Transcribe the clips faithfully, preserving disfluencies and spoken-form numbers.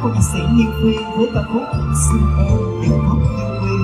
của nhạc sĩ Như Phi với ca khúc Xin Em Đừng Khóc Như Quy.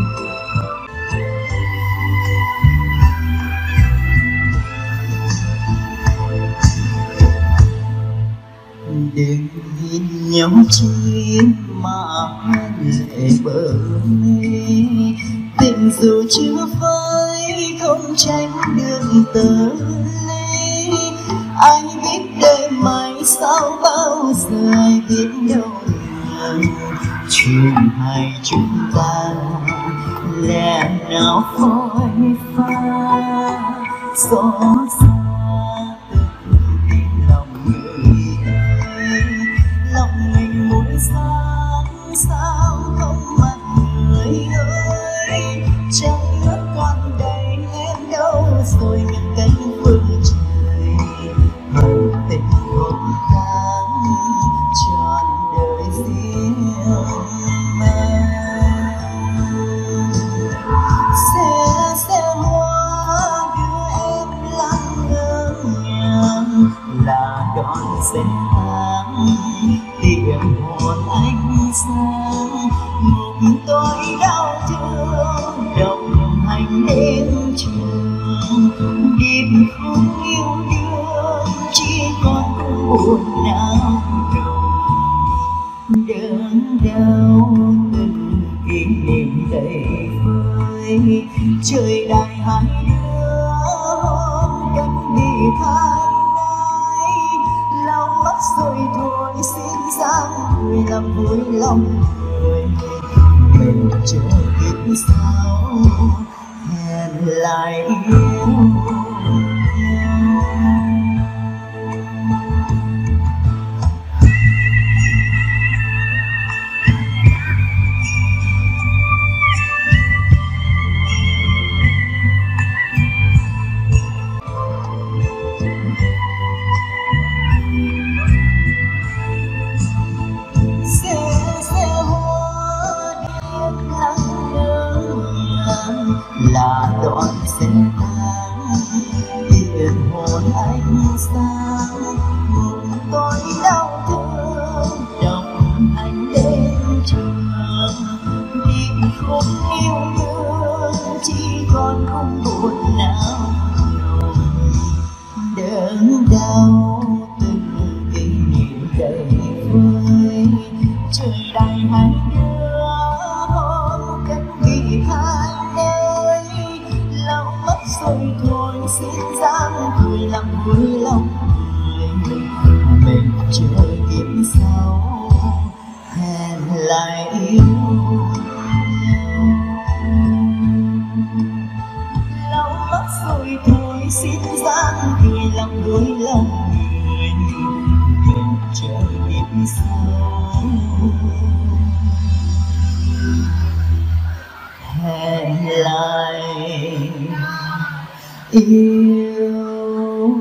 Đừng nhìn nhau chi mà lệ bờ mê, tình dù chưa phai không tránh được tờ lê. Ai biết đời mai sao bao giờ ai biết đâu ngờ chuyện hai chúng ta lẽ nào phôi pha gió xa từ tim lòng người ơi. Lòng mình muốn sáng sao không mặt người ơi, trái đất còn đầy em đâu rồi những cánh phương trời hồng tình không tháng trọn đời riêng mang. Xe xe hoa đưa em lặng ngỡ ngàng là đón xe tháng tiệm hồn ánh sáng ngục tôi đau thương đồng hành đến trường. Điệp khúc yêu đương chỉ còn buồn não đớn đau từng kỷ niệm đầy vơi. Trời đài hai đứa hôm cách đi tháng nay, lau mắt rồi thôi xin dáng người làm vui lòng người. Mình chờ biết sao hẹn lại yêu. Là đón xe tháng điện hồn ánh sáng ngục tôi đau thương đồng hành đến trường. Điệp khúc yêu đương chỉ còn không buồn não đớn đau từng kỷ niệm đầy vơi. Trời đài hai đứa hôm cách đi hai rồi thôi xin dáng cười làm vui lòng người. Mình chờ kiếp sau hẹn lại yêu. Lau mắt rồi thôi xin dáng cười làm vui lòng người. Mình chờ kiếp sau hẹn lại yêu.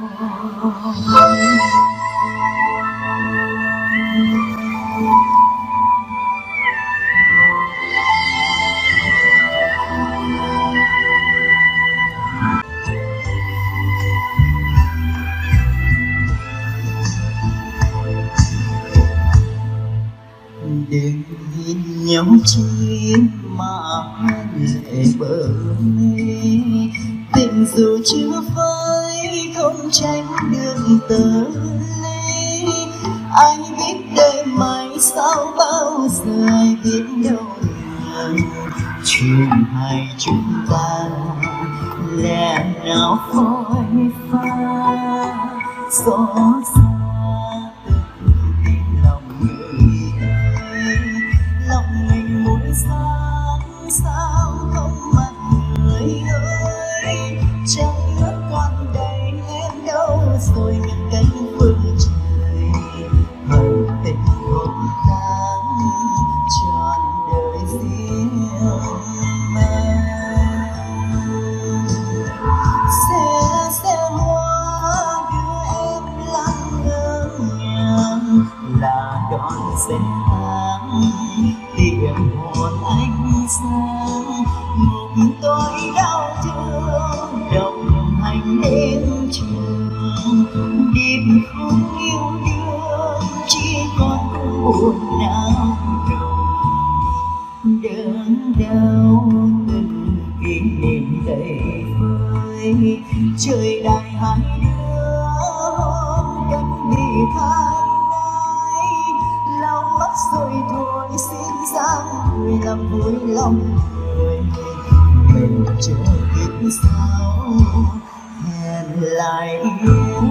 Đừng nhìn nhau chi mà lệ bờ mê, tình dù chưa phai không tránh được tờ lê. Ai biết đời mai sao bao giờ ai biết đâu ngờ chuyện hai chúng ta lẽ nào phôi pha gió xa từ tim lòng người ơi. Lòng mình muốn sáng sao không mặt người ơi, trái đất còn đầy em đâu rồi những cánh phương trời hồng tình không tháng trọn đời riêng mang. Xe xe hoa đưa em lặng ngỡ ngàng là đón xe tháng tiệm hồn ánh sáng ngục tôi đau thương đồng hành đến trường. Điệp khúc yêu đương chỉ còn buồn não làm vui lòng người. Mình chưa biết sao hẹn lại yêu.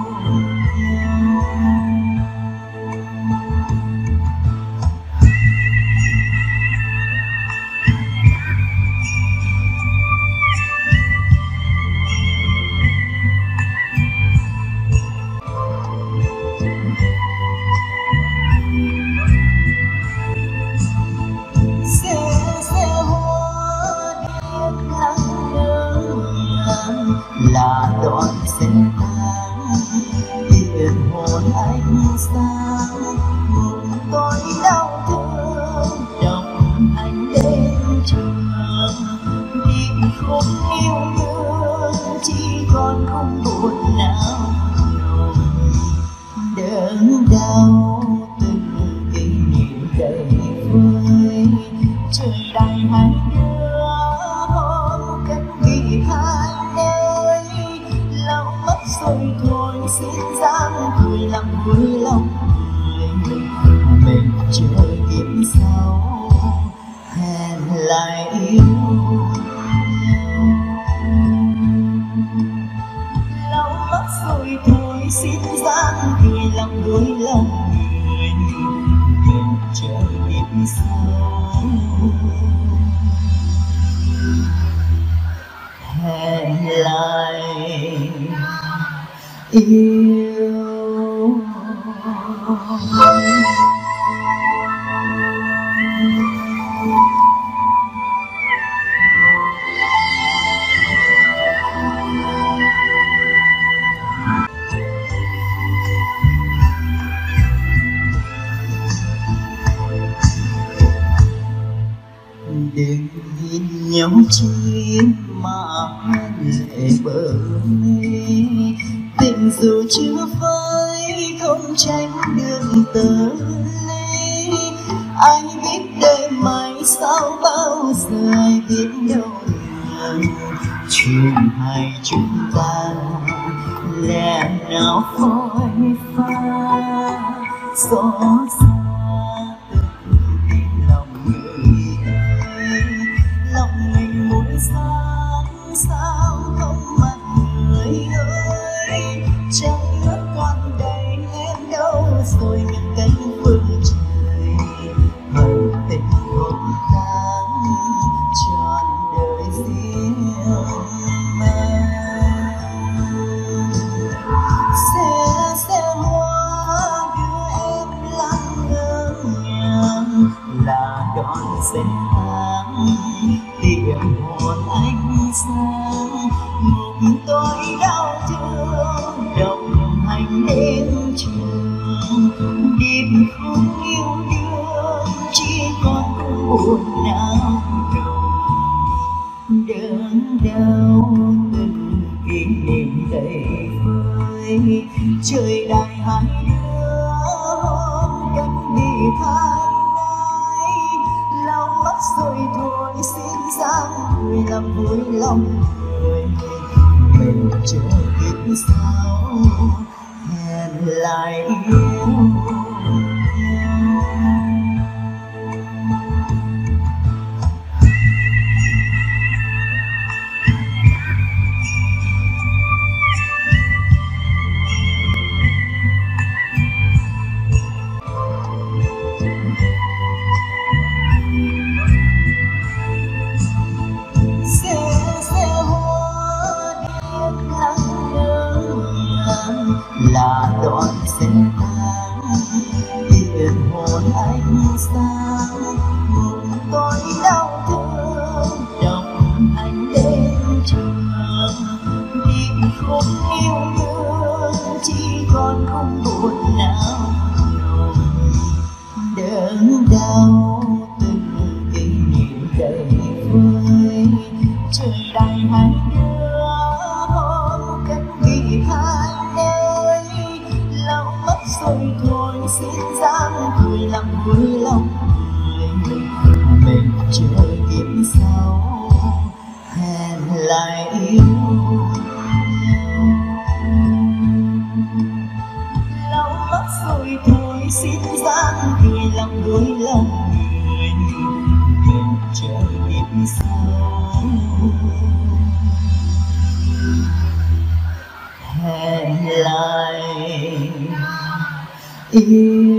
Là đoạn xe tan điện hồn ánh sáng mùng tối đau thương đồng hành đến trường đi khúc yêu đương chỉ còn không buồn nào đớn đau từng kỷ niệm đầy vơi trời đài hai đứa hôm cách biệt hai rồi thôi xin dáng cười làm vui lòng người. Mình chưa kịp sao hẹn lại yêu. Lâu mất rồi thôi xin dáng cười làm vui lòng người. Mình chưa kịp sao hẹn lại yêu. Đừng nhìn nhau chi mà lệ bờ mê tình dù chưa phai không tránh được tờ ly. Ai biết đời mai sao bao giờ ai biết đâu ngờ chuyện hai chúng ta lẽ nào phôi pha xót xa từng đêm lòng người ơi. Lòng mình muốn sáng sao không mặt người ơi. Trăng nước còn đầy em đâu rồi những cánh phương trời hận tình không tháng trọn đời riêng mà. Xe xe hoa đưa em lặng ngỡ ngàng là đón xe tháng tiệm hồn ánh sáng mùng tối đau thương đồng hành đến trường điệp khúc yêu đương chỉ còn buồn não đớn đau từng kỷ niệm đầy vơi trời đài hai đứa hôm cách biệt hai nay. Lâu mất rồi thôi xin dáng cười làm vui lòng người. Mình chưa biết sao hẹn lại yêu. Là đoạn xe tan điện hồn ánh sáng mùng tối đau thương đồng hành đến trường đi khúc yêu đương chỉ còn không buồn nào đớn đau từng kỷ niệm đầy vơi trời đài hai đứa hôm cách biệt hai rồi thôi xin dáng cười làm vui lòng người. Mình chưa kịp sao hẹn lại yêu. Lâu mất rồi thôi xin dáng cười làm vui lòng người. yêu